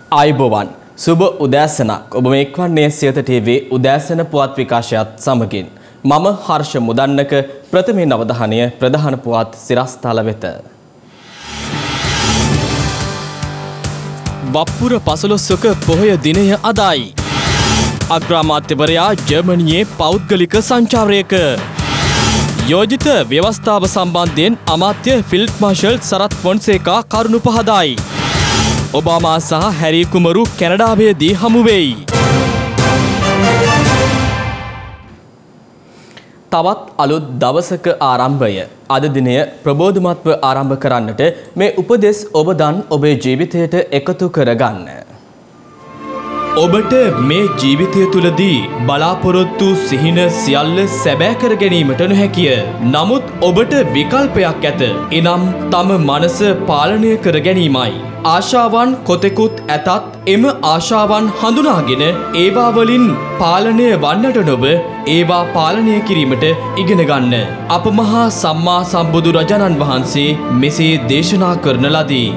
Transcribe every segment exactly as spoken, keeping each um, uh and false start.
ආයුබෝවන් සුබ උදෑසනක් ඔබ මේ එක්වන්නේ සියත ටීවී උදෑසන පුවත් විකාශයත් සමගින් මම හර්ෂ මුදන්නක ප්‍රථමයෙන් අවධානය ප්‍රධාන පුවත් සිරස්තල වෙත. වප්පුර පසළොස්වක පොහොය දිනය අදයි. අග්‍රාමාත්‍යවරයා ජර්මනියේ පෞද්ගලික සංචාරයක. යෝජිත ව්‍යවස්ථාව සම්බන්ධයෙන් අමාත්‍ය ෆිල්ඩ් මාර්ෂල් සරත් ෆොන්සේකා කරුණු පහදයි. ඔබාමා සහ හැරී කුමරු කැනඩාවේදී හමු වෙයි. තවත් අලුත් දවසක ආරම්භය. අද දිනය ප්‍රබෝධමත්ව ආරම්භ කරන්නට මේ උපදෙස් ඔබ දන් ඔබේ ජීවිතයට එකතු කරගන්න. ඔබට මේ ජීවිතය තුළදී බලාපොරොත්තු සිහින සියල්ල සැබෑ කර ගැනීමට නොහැකිය. නමුත් ඔබට විකල්පයක් ඇත. එනම් තම මනස පාලනය කර ගැනීමයි. ආශාවන් කොතෙකුත් ඇතත් එම ආශාවන් හඳුනාගෙන ඒවා වලින් පාලනය වන්නට නොව ඒවා පාලනය කිරීමට ඉගෙන ගන්න. අප මහා සම්මා සම්බුදු රජාණන් වහන්සේ මෙසේ දේශනා කරන ලදී.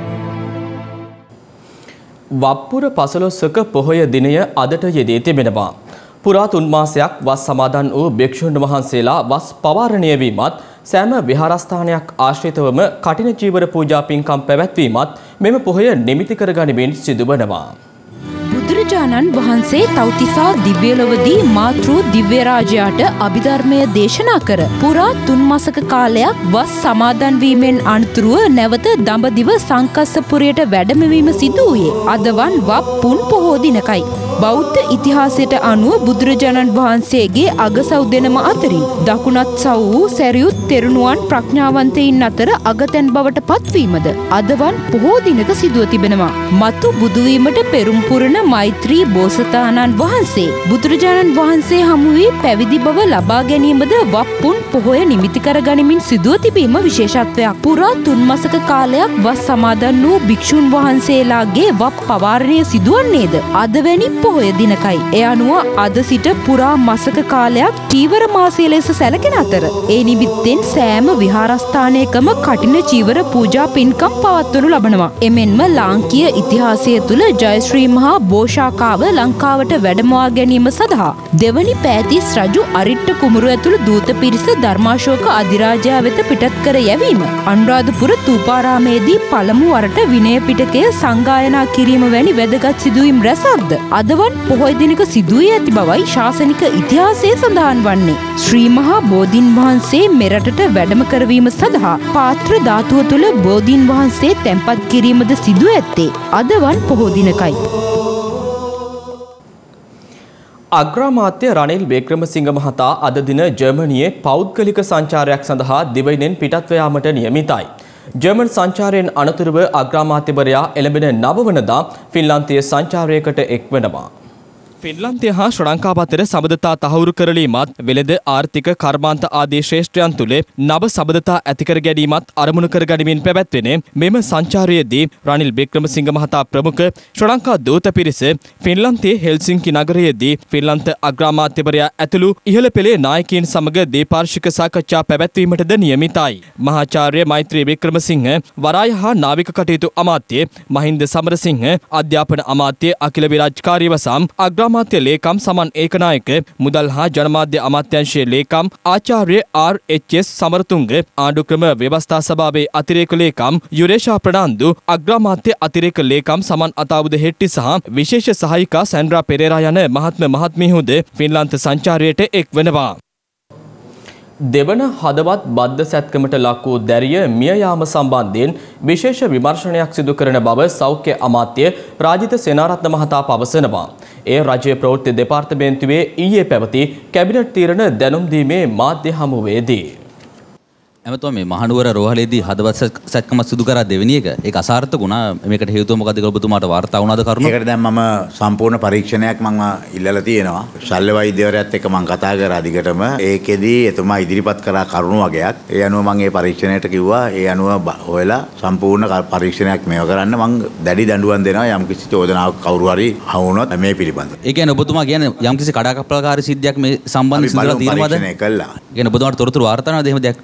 වප්පුර පසළොස්වක පොහොය දිනය අදට යෙදී තිබෙනවා. පුරා තුන් මාසයක් වස් සමාදන් වූ භික්ෂුන් වහන්සේලා වස් පවාරණය වීමත් සෑම විහාරස්ථානයක් ආශ්‍රිතවම කටින චීවර පූජා පින්කම් පැවැත්වීමත් මෙම පොහොය නිමිති කර ගනිමින් සිදුවනවා. බුදුරජාණන් වහන්සේ තව්තිසා දිව්‍යලොවදී මාතෘ දිව්‍ය රාජයාට අභිධර්මය දේශනා කර පුරා තුන් මාසක කාලයක් වස් සමාදන් වීමෙන් අනතුරුව නැවත දඹදිව සංකස්සපුරයට වැඩමවීම සිදු වූයේ අදවන් වප් පුන් පොහෝ දිනකයි. බෞද්ධ ඉතිහාසයට අනුව බුදුරජාණන් වහන්සේගේ අගසව් දෙනම අතරින් දකුණත් සව් වූ සැරියුත් තෙරණුවන් ප්‍රඥාවන්තයින් අතර අගතැන් බවට පත්වීමද අදවන් පොහෝ දිනක සිදුව තිබෙනවා. මතු බුදුවීමට පෙරුම් පුරන මෛත්‍රී බෝසතාණන් වහන්සේ බුදුරජාණන් වහන්සේ හමු වී පැවිදි බව ලබා ගැනීමද වප්පුන් පොහොය නිමිති කර ගනිමින් සිදුව තිබීම විශේෂත්වයක්. පුරා තුන් මාසක කාලයක් වස් සමාදන් වූ භික්ෂුන් වහන්සේලාගේ වප් පවාරණය සිදුවන්නේද අදවැනි පොහොය දිනකයි. එය අනුව අද සිට පුරා මාසක කාලයක් චීවර මාසය ලෙස සැලකෙන අතර ඒ නිමිත්තෙන් සෑම විහාරස්ථානයකම කටින චීවර පූජා පින්කම් පවත්වනු ලබනවා. එමෙන්ම ලාංකීය ඉතිහාසය තුළ ජයශ්‍රී මහා බෝෂාකාව ලංකාවට වැඩමවා ගැනීම සඳහා දෙවනි පෑතිස් රජු අරිට්ට කුමරු ඇතුළු දූත පිරිස ධර්මාශෝක අධිරාජයා වෙත පිටත් කර යැවීම අනුරාධපුර ථූපාරාමේදී පළමු වරට විනය පිටකය සංගායනා කිරීම වැනි වැදගත් සිදුවීම් රැසක්ද අදවන් පොහොය දිනක සිදුවී ඇති බවයි ශාසනික ඉතිහාසයේ සඳහන් වන්නේ. ශ්‍රී මහා බෝධීන් වහන්සේ මෙරටට වැඩම කරවීම සඳහා පාත්‍ර ධාතුව තුළ බෝධීන් වහන්සේ තැන්පත් කිරීමද සිදු ඇත්තේ අදවන් පොහෝ දිනකයි. අග්‍රාමාත්‍ය රනිල් වික්‍රමසිංහ මහතා අද දින ජර්මනියේ පෞද්ගලික සංචාරයක් සඳහා දිවයිනෙන් පිටත්ව යාමට නියමිතයි. ජර්මන් සංචාරයෙන් අනතුරුව අග්‍රාමාත්‍යවරයා එළඹෙන නවවනදා ෆින්ලාන්තයේ සංචාරයකට එක්වෙනවා. ෆින්ලාන්තය හා ශ්‍රී ලංකාව අතර සබඳතා තහවුරු කරලීමත් වෙළඳ ආර්ථික කර්මාන්ත ආදී ශ්‍රේෂ්ඨයන් තුළ නව සබඳතා ඇතිකර ගැනීමත් අරමුණු කර ගනිමින් පැවැත්වෙන මෙම සංචාරයේදී රනිල් වික්‍රමසිංහ මහතා ප්‍රමුඛ ශ්‍රී ලංකා දූත පිරිස ෆින්ලාන්තයේ හෙල්සින්කි නගරයේදී ෆින්ලාන්ත අග්‍රාමාත්‍යවරයා ඇතුළු ඉහළ පෙළේ නායකයින් සමග දේපාර්ශ්වික සාකච්ඡා පැවැත්වීමටද නියමිතයි. මහාචාර්ය මෛත්‍රී වික්‍රමසිංහ වරාය හා නාවික කටයුතු අමාත්‍ය මහින්ද සමරසිංහ අධ්‍යාපන අමාත්‍ය අකිල විරාජ්කාරී වසම් අග්‍රා අමාත්‍ය ලේකම් සමන් ඒකනායක මුදල් හා ජනමාධ්‍ය අමාත්‍යංශයේ ලේකම් ආචාර්ය ආර් එච් එස් සමරතුංග ආණ්ඩුක්‍රම ව්‍යවස්ථා සභාවේ අතිරේක ලේකම් යුරේෂා ප්‍රනාන්දු අග්‍රාමාත්‍ය අතිරේක ලේකම් සමන් අතාවුද හෙට්ටි සහ විශේෂ සහායිකා සැන්ඩ්‍රා පෙරේරා යන මහත්ම මහත්මියහුද ෆින්ලාන්ත සංචාරයට එක් වෙනවා. දෙවන හදවත් බද්ධ සැත්කමට ලක් වූ දැරිය මිය යාම සම්බන්ධයෙන් විශේෂ විමර්ශනයක් සිදු කරන බව සෞඛ්‍ය අමාත්‍ය රාජිත සේනාරත්න මහතා පවසනවා. ඒ රජයේ ප්‍රවෘත්ති දෙපාර්තමේන්තුවේ ඊයේ පැවති කැබිනට් තීරණ දැනුම් දීමේ මාධ්‍ය හමුවේදී එමෙතුම මේ මහනුවර රෝහලේදී හදවත් සැත්කම සිදු කරා දෙවෙනි එක ඒක අසාර්ථක වුණා. මේකට හේතුව මොකද කියලා ඔබතුමාට වාර්තා වුණාද කරුණු? ඒකට දැන් මම සම්පූර්ණ පරීක්ෂණයක් මම ඉල්ලලා තියෙනවා. ශල්‍ය වෛද්‍යවරයාත් එක්ක මම කතා කරා දිගටම. ඒකෙදී එතුමා ඉදිරිපත් කරා කරුණු වගේක්. ඒ අනුව මම මේ පරීක්ෂණයට කිව්වා. ඒ අනුව හොයලා සම්පූර්ණ පරීක්ෂණයක් මේව කරන්න මම දැඩි දඬුවම් දෙනවා යම් කිසි චෝදනාවක් කවුරු හරි හවුනොත් මේ පිළිබඳව. ඒ කියන්නේ ඔබතුමා කියන්නේ යම් කිසි කඩාකප්පලකාරී සිද්ධියක් මේ සම්බන්ධ සිදුලා තියෙනවද? පරීක්ෂණය කළා. ඒ කියන්නේ ඔබතුමාට තොරතුරු වාර්තා වෙනවද එහෙම දෙයක් වෙලා තියෙනවද?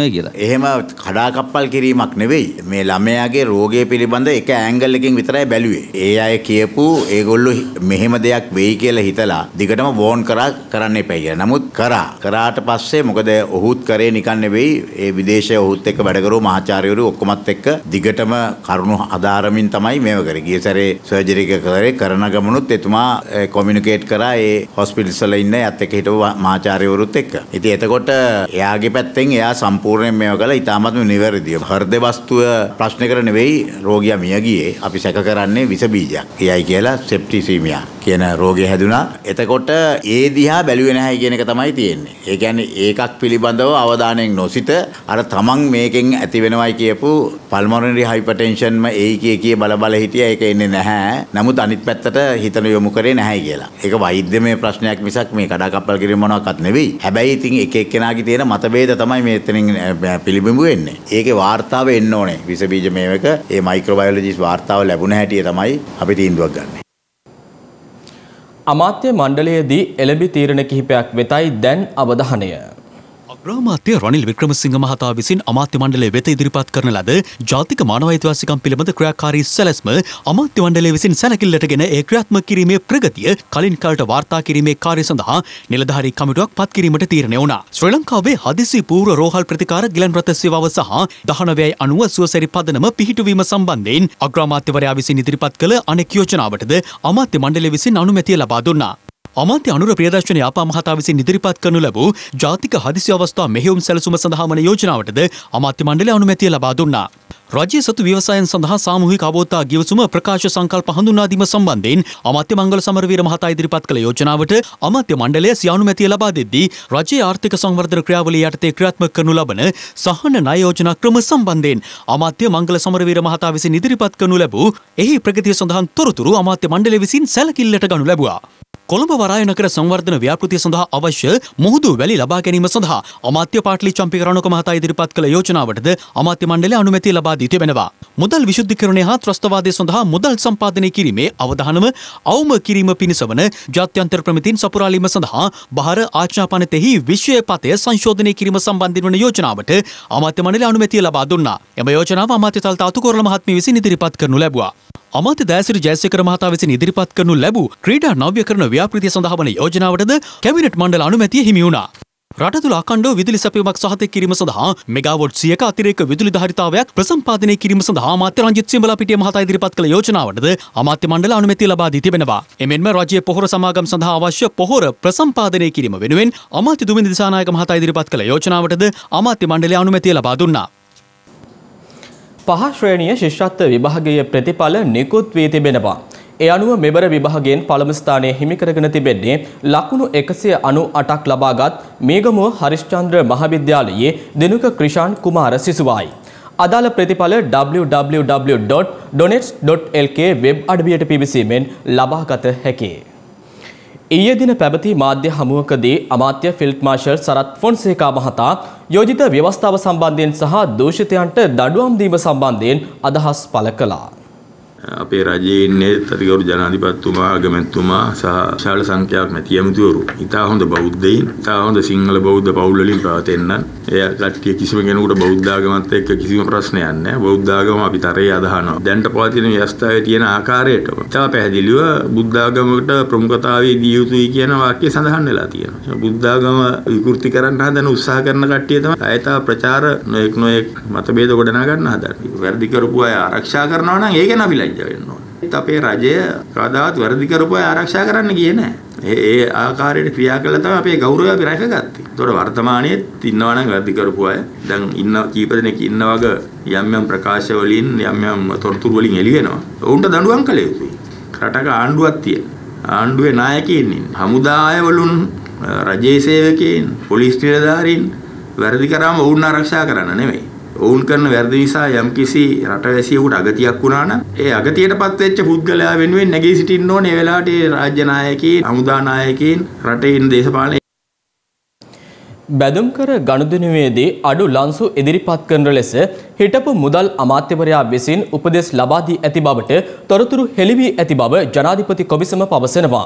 ඕනේ කියලා. එහෙම කඩාකප්පල් කිරීමක් නෙවෙයි. මේ ළමයාගේ රෝගය පිළිබඳ එක ඇන්ගල් එකකින් විතරයි බැලුවේ. ඒ අය කියපු ඒගොල්ලෝ මෙහෙම දෙයක් වෙයි කියලා හිතලා දිගටම වෝන් කරා කරන්න එපා කියලා. නමුත් කරා. කරාට පස්සේ මොකද ඔහුත් කරේ නිකන් නෙවෙයි. ඒ විදේශයේ ඔහුත් එක්ක වැඩ කරපු මහාචාර්යවරු ඔක්කොමත් එක්ක දිගටම කරුණු ආධාරමින් තමයි මේව කරේ. ගිය සැරේ සර්ජරි එක කරේ කරන ගමනුත් එතුමා කොමියුනිකේට් කරා ඒ හොස්පිටල්ස් වල ඉන්න යත් එක්ක හිටපු මහාචාර්යවරුත් එක්ක. ඉතින් එතකොට එයාගේ පැත්තෙන් එයා සම්පූර්ණයෙන් මේව කළා. ඉතාමත්ම නිවැරදිව. හෘද වස්තුව ප්‍රශ්න කර නෙවෙයි රෝගියා මිය ගියේ. අපි සැක කරන්නේ විස බීජයක්. එයයි කියලා සෙප්ටිසීමියා කියන රෝගය හැදුනා. එතකොට ඒ දිහා බැලුවේ නැහැ කියන එක තමයි තියෙන්නේ. ඒ කියන්නේ ඒකක් පිළිබඳව අවධානයෙන් නොසිත අර තමන් මේකෙන් ඇති වෙනවයි කියපු පල්මොනරි හයිපර්ටෙන්ෂන්ම ඒයි කිය කිය බල බල හිටියා. ඒක එන්නේ නැහැ. නමුත් අනිත් පැත්තට හිතන යොමු කරේ නැහැ කියලා. ඒක වෛද්‍යමය ප්‍රශ්නයක් මිසක් මේ කඩාකප්පල් කිරීම මොනවාක්වත් නෙවෙයි. හැබැයි ඉතින් එක එක්කෙනාගේ තියෙන මතභේද තමයි මේ එතනින් පිළිබිඹු වෙන්නේ. ඒකේ වාර්තාව එන්න ඕනේ. විස බීජ මේවක ඒ මයික්‍රෝබයොලොජිස්ට් වාර්තාව ලැබුණ හැටිය තමයි අපි තීන්දුවක් ගන්නෙ. අමාත්‍ය මණ්ඩලයේදී එළඹි තීරණ කිහිපයක් වෙතයි දැන් අවධානය. අග්‍රාමාත්‍ය රනිල් වික්‍රමසිංහ මහතා විසින් අමාත්‍ය මණ්ඩලය වෙත ඉදිරිපත් කරන ලද ජාතික මානව අයිතිවාසිකම් පිළිබඳ ක්‍රියාකාරී සැලැස්ම අමාත්‍ය මණ්ඩලය විසින් සැලකිල්ලටගෙන ඒ ක්‍රියාත්මක කිරීමේ ප්‍රගතිය කලින් කාලට වාර්තා කිරීමේ කාර්ය සඳහා නිලධාරී කමිටුවක් පත් කිරීමට තීරණය වුණා. ශ්‍රී ලංකාවේ හදිසි පූර්ව රෝහල් ප්‍රතිකාර ගිලන් රථ සේවාව සහ දහනවයයි අනුව සුවසැරි පදනම පිහිටුවීම සම්බන්ධයෙන් අග්‍රාමාත්‍යවරයා විසින් ඉදිරිපත් කළ අනෙක් යෝජනාවටද අමාත්‍ය මණ්ඩලය විසින් අනුමැතිය ලබා දුන්නා. අමාත්‍ය අනුර ප්‍රියදර්ශන යාපා මහතා විසින් ඉදිරිපත් කරනු ලැබූ ජාතික හදිසි අවස්ථා මෙහෙයුම් සැලසුම සඳහා වන යෝජනාවටද අමාත්‍ය මණ්ඩලය අනුමැතිය ලබා දුන්නා. රාජ්‍ය සතු ව්‍යවසායන් සඳහා සාමූහික අවබෝධතා ගිවිසුම ප්‍රකාශ සංකල්ප හඳුන්වා දීම සම්බන්ධයෙන් අමාත්‍ය මංගල සමරවීර මහතා ඉදිරිපත් කළ යෝජනාවට අමාත්‍ය මණ්ඩලය සියානුමැතිය ලබා දෙද්දී රාජ්‍යයේ ආර්ථික සංවර්ධන ක්‍රියාවලිය යටතේ ක්‍රියාත්මක කරනු ලබන සහන ණය යෝජනා ක්‍රම සම්බන්ධයෙන් අමාත්‍ය මංගල සමරවීර මහතා විසින් ඉදිරිපත් කරනු ලැබූ එහි ප්‍රගතිය සඳහන් තොරතුරු අමාත්‍ය මණ්ඩලය විසින් සැලකිල්ලට ගනු ලැබුවා. කොළඹ වරාය නගර සංවර්ධන ව්‍යාපෘතිය සඳහා අවශ්‍ය මුහුදු වැලි ලබා ගැනීම සඳහා අමාත්‍ය පාටලි චම්පික රණක මහතා ඉදිරිපත් කළ යෝජනාවටද අමාත්‍ය මණ්ඩලය අනුමැතිය ලබා දී තිබෙනවා. මුදල් විශුද්ධීකරණය හා ත්‍රස්තවාදය සඳහා මුදල් සම්පාදනය කිරීමේ අවධානම අවම කිරීම පිණිස වන ජාත්‍යන්තර ප්‍රමිතීන් සපුරාලීම සඳහා බහර ආඥාපනතෙහි විශ්වය පතය සංශෝධනය කිරීම සම්බන්ධයෙන් වන යෝජනාවට අමාත්‍ය මණ්ඩලය අනුමැතිය ලබා දුන්නා. එම යෝජනාව අමාත්‍ය තල්ත අතුකොරළ මහත්මිය විසින් ඉදිරිපත් කරනු ලැබුවා. අමාත්‍ය දෑසිරි ජයසේකර මහතා විසින් ඉදිරිපත් කරනු ලැබූ ක්‍රීඩා නව්‍යකරණ ව්‍යාපෘතිය සඳහා වන යෝජනාවටද කැබිනට් මණ්ඩල අනුමැතිය හිමි වුණා. රට තුළ අඛණ්ඩව විදුලි සැපයීමක් සහතික කිරීම සඳහා මෙගාවොට් සියයක අතිරේක විදුලි ධාරිතාවයක් ප්‍රසම්පාදනය කිරීම සඳහා අමාත්‍ය රංජිත් සියඹලාපිටිය මහතා ඉදිරිපත් කළ යෝජනාවටද අමාත්‍ය මණ්ඩල අනුමැතිය ලබා දී තිබෙනවා. එමෙන්ම රාජ්‍ය පොහොර සමාගම් සඳහා අවශ්‍ය පොහොර ප්‍රසම්පාදනය කිරීම වෙනුවෙන් අමාත්‍ය දුමින්ද දිසානායක මහතා ඉදිරිපත් කළ යෝජනාවටද අමාත්‍ය මණ්ඩලය අනුමැතිය ලබා දුන්නා. පහ ශ්‍රේණිය ශිෂ්‍යත්ව විභාගයේ ප්‍රතිඵල නිකුත් වී තිබෙනවා. ඒ අනුව මෙවර විභාගයෙන් පළමු ස්ථානය හිමි කරගෙන තිබෙන්නේ ලකුණු එකසිය අනූඅටක් ලබාගත් මේගමුව හරිශ්චන්ද්‍ර මහාවිද්‍යාලයේ දිනුක ක්‍රිෂාන් කුමාර සිසුවායි. අදාළ ප්‍රතිඵල W W W dot doenets dot L K web අඩවියට පිවිසීමෙන් ලබාගත හැකියි. ඊයේ දින පැවති මාධ්‍ය හමුවකදී අමාත්‍ය ෆිල්ඩ් මාර්ෂල් සරත් ෆොන්සේකා මහතා යෝජිත ව්‍යවස්ථාව සම්බන්ධයෙන් සහ දූෂිතයන්ට දඩුවම් දීම සම්බන්ධයෙන් අදහස් පළ කළා. අපේ රජයේ ඉන්නේ තතිගරු ජනාධිපතිතුමා අගමැතිතුමා සහ විශාල සංඛ්‍යාවක් නැති ඇමතිවරු. ඉතා හොඳ බෞද්ධයින්, ඉතා හොඳ සිංහල බෞද්ධ පවුල් වලින් පැවතෙන්නන්. එය කට්ටිය කිසිම කෙනෙකුට බෞද්ධ ආගමත් එක්ක කිසිම ප්‍රශ්නයක් නැහැ. බෞද්ධ ආගම අපි තරයේ අදහනවා. දැන්ට පවතින ව්‍යවස්ථාවේ තියෙන ආකාරයටම ඉතා පැහැදිලිව බුද්ධ ආගමකට ප්‍රමුඛතාවය දී යුතුයි කියන වාක්‍යය සඳහන් වෙලා තියෙනවා. බුද්ධ ආගම විකෘති කරන්න හදන උත්සාහ කරන කට්ටිය තමයි ආයතා ප්‍රචාර නොඑක් නොඑක් මතභේද ගොඩනගා ගන්න හදන්නේ. වැරදි කරපු අය ආරක්ෂා කරනවා නම් ඒක නබිලා අපේ රජය කවදාවත් වැරදි කරපු අය ආරක්ෂා කරන්න ගියේ නැහැ. ඒ ඒ ආකාරයට ක්‍රියා කළා තමයි අපේ ගෞරවය අපි රැකගත්තේ. ඒතකොට වර්තමානයේත් ඉන්නවා නම් වැරදි කරපු අය දැන් ඉන්න කීප දෙනෙක් ඉන්න වගේ යම් යම් ප්‍රකාශ වලින් යම් යම් තොරතුරු වලින් එළි වෙනවා. උන්ට දඬුවම් කළ යුතුයි. රටක ආණ්ඩුවක් තියෙන. ආණ්ඩුවේ නායකයින් ඉන්නේ. හමුදාය වලුන් රජයේ සේවකයින්, පොලිස් නිලධාරීන් වැරදි කරාම වුන් ආරක්ෂා කරන්න නෙමෙයි. ඔවුන් කරන වැරදි නිසා යම්කිසි රටවැසියෙකුට අගතියක් වුණා නම් ඒ අගතියටපත් වෙච්ච පුද්ගලයා වෙනුවෙන් නැගී සිටින්න ඕනේ. ඒ වෙලාවට ඒ රාජ්‍ය නායකයින්, හමුදා නායකයින්, රටේ ඉන්න දේශපාලන බැදුම්කර ගනුදෙනුවේදී අඩු ලන්සු ඉදිරිපත් කරන ලෙස හිටපු මුදල් අමාත්‍යවරයා විසින් උපදෙස් ලබා දී ඇති බවට තොරතුරු හෙළි වී ඇති බව ජනාධිපති කොමිසම පවසනවා.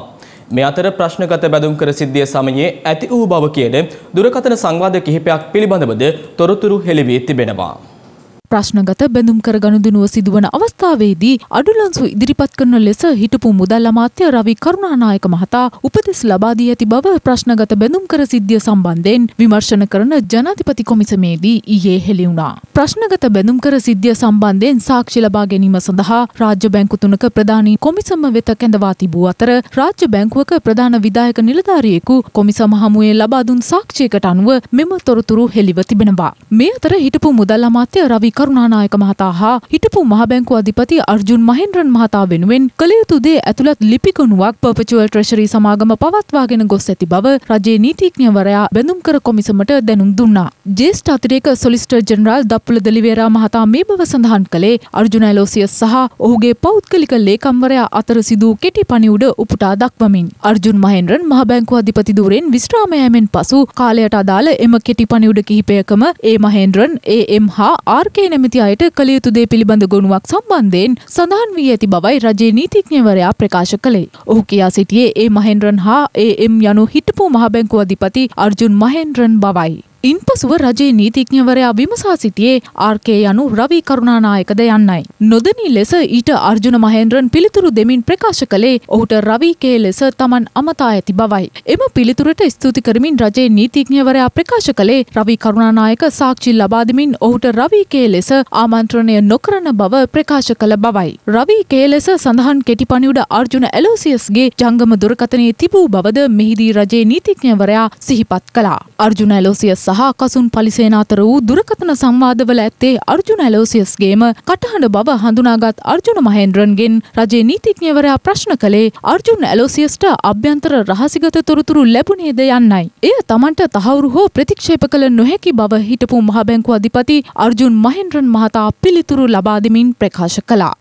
මේ අතර ප්‍රශ්නගත බැඳුම් කර සිද්ධිය සමයේ ඇති වූ බව කියන දුරකථන සංවාද කිහිපයක් පිළිබඳවද තොරතුරු හෙළි වී තිබෙනවා. ප්‍රශ්නගත බැඳුම් කර ගනුදෙනුව සිදුවන අවස්ථාවේදී අඩුලන්සු ඉදිරිපත් කරන ලෙස හිටපු මුදල් අමාත්‍ය රවි කරුණානායක මහතා උපදෙස් ලබා දී ඇති බව ප්‍රශ්නගත බැඳුම් කර සිද්ධිය සම්බන්ධයෙන් විමර්ශන කරන ජනාධිපති කොමිසමේදී ඊයේ හෙළි වුණා. ප්‍රශ්නගත බැඳුම් කර සිද්ධිය සම්බන්ධයෙන් සාක්ෂි ලබා ගැනීම සඳහා රාජ්‍ය බැංකු තුනක ප්‍රධානී කොමිසම වෙත කැඳවා තිබූ අතර රාජ්‍ය බැංකුවක ප්‍රධාන විධායක නිලධාරියෙකු කොමිසම හමුවේ ලබා දුන් සාක්ෂියකට අනුව මෙම තොරතුරු හෙළිව තිබෙනවා. මේ අතර හිටපු මුදල් අමාත්‍ය රවි කරුණානායක මහතා හා හිටපු මහ බැංකුව අධිපති අර්ජුන් මහේන්ද්‍රන් මහතා වෙනුවෙන් කළ යුතු දේ ඇතුළත් ලිපිගොනුවක් පර්පචුවල් ට්‍රෙෂරි සමාගම පවත්වාගෙන ගොස් ඇති බව රජයේ නීතිඥවරයා බැඳුම් කර කොමිසමට දැනුම් දුන්නා. ජ්‍යෙෂ්ඨ අතිරේක සොලිසිටර් ජෙනරාල් දප්පුල දෙලිවේරා මහතා මේ බව සඳහන් කළේ අර්ජුන ඇලෝසියස් සහ ඔහුගේ පෞද්ගලික ලේකම්වරයා අතර සිදු කෙටි පණිවුඩ උපුටා දක්වමින්. අර්ජුන් මහේන්ද්‍රන් මහ බැංකුව අධිපති ධුරයෙන් විශ්‍රාම යෑමෙන් පසු කාලයට අදාළ එම කෙටි පණිවුඩ කිහිපයකම ඒ මහේන්ද්‍රන් ඒ එම් හා ආර් කේ නැමැති අයට කළ යුතු දේ පිළිබඳ ගොනුවක් සම්බන්ධයෙන් සඳහන් වී ඇති බවයි රජයේ නීතිඥවරයා ප්‍රකාශ කළේ. ඔහු කියා සිටියේ ඒ මහේන්ද්‍රන් හා ඒ එම් යනු හිටපු මහ බැංකුව අධිපති අර්ජුන් මහේන්ද්‍රන් බවයි. ඉන්පසුව රජයේ නීතිඥවරයා විමසා සිටියේ ආර් කේ යනු රවි කරුණානායකද යන්නයි. නොදෙනී ලෙස ඊට අර්ජුන මහේන්ද්‍රන් පිළිතුරු දෙමින් ප්‍රකාශ කළේ ඔහුට රවි කේ ලෙස තමන් අමතා ඇති බවයි. එම පිළිතුරට ස්තුති කරමින් රජයේ නීතිඥවරයා ප්‍රකාශ කළේ රවි කරුණානායක සාක්ෂි ලබා දෙමින් ඔහුට රවි කේ ලෙස ආමන්ත්‍රණය නොකරන බව ප්‍රකාශ කළ බවයි. රවි කේ ලෙස සඳහන් කෙටි පණිවුඩ අර්ජුන ඇලෝසියස්ගේ ජංගම දුරකථනයේ තිබූ බවද මෙහිදී රජයේ නීතිඥවරයා සිහිපත් කළා. අර්ජුන ඇලෝසියස් සහ කසුන් පලිසේන අතර වූ දුරකථන සංවාදවල ඇත්තේ අර්ජුන ඇලෝසියස්ගේම කටහඬ බව හඳුනාගත් අර්ජුන මහේන්ද්‍රන්ගෙන් රජයේ නීතිඥවරයා ප්‍රශ්න කළේ අර්ජුන ඇලෝසියස්ට අභ්‍යන්තර රහසිගත තොරතුරු ලැබුණේද යන්නයි. එය තමන්ට තහවුරු හෝ ප්‍රතික්ෂේප කළ නොහැකි බව හිටපු මහ බැංකුව අධිපති අර්ජුන් මහේන්ද්‍රන් මහතා පිළිතුරු ලබා දෙමින් ප්‍රකාශ කළා.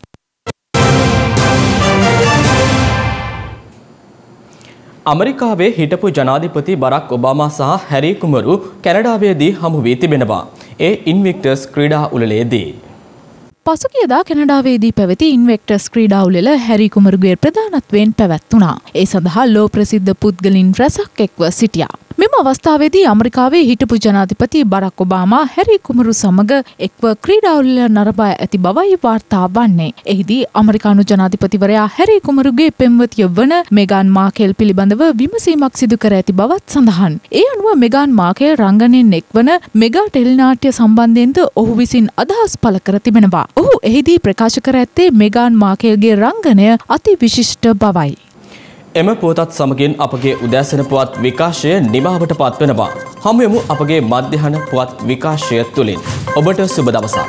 අමරිකාවේ හිටපු ජනාධිපති බරක් ඔබාමා සහ හැරි කුමරු කැනඩාවේදී හමු වී තිබෙනවා. ඒ ඉන්වික්ටස් ක්‍රීඩා උළෙලේදී. පසුගියදා කැනඩාවේදී පැවති ඉන්වෙක්ටර්ස් ක්‍රීඩා උළෙල හැරි කුමරුගේ ප්‍රධානත්වයෙන් පැවැත්වුණා. ඒ සඳහා ලෝ ප්‍රසිද්ධ පුද්ගලින් රැසක් එක්ව සිටියා. මෙම අවස්ථාවේදී ඇමරිකාවේ හිටපු ජනාධිපති බරක් ඔබාමා හැරි කුමරු සමග එක්ව ක්‍රීඩා උළෙල නරඹා ඇති බවයි වාර්තා වන්නේ. එහිදී ඇමරිකානු ජනාධිපතිවරයා හැරි කුමරුගේ පෙම්වතිය වන මෙගාන් මාකෙල් පිළිබඳව විමසීමක් සිදු කර ඇති බවත් සඳහන්. ඒ අනුව මෙගාන් මාකෙල් රංගනයෙන් එක්වන මෙගා ටෙලිනාට්‍ය සම්බන්ධයෙන්ද ඔහු විසින් අදහස් පළ කර තිබෙනවා. ඔහු එහිදී ප්‍රකාශ කර ඇත්තේ මෙගාන් මාකෙල්ගේ රංගනය අති විශිෂ්ට බවයි. එම පුවතත් සමගින් අපගේ උදෑසන පුවත් විකාශය නිමාවට පත්වනවා. හමු යමු අපගේ මධ්‍යහන පුවත් විකාශය තුළින්. ඔබට සුබ දවසක්.